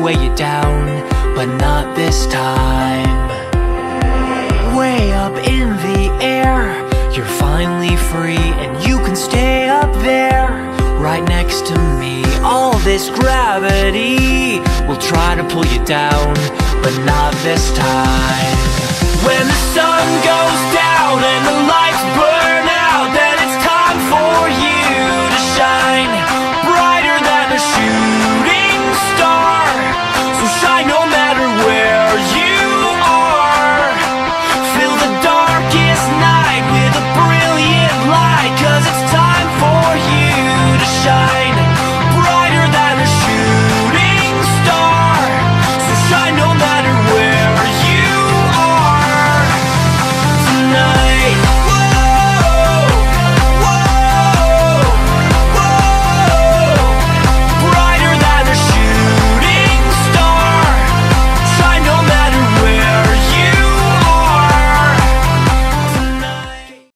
weigh you down, but not this time. Way up in the air, you're finally free, and you can stay up there, right next to me. All this gravity will try to pull you down, but not this time. When the sun goes down and the lights burn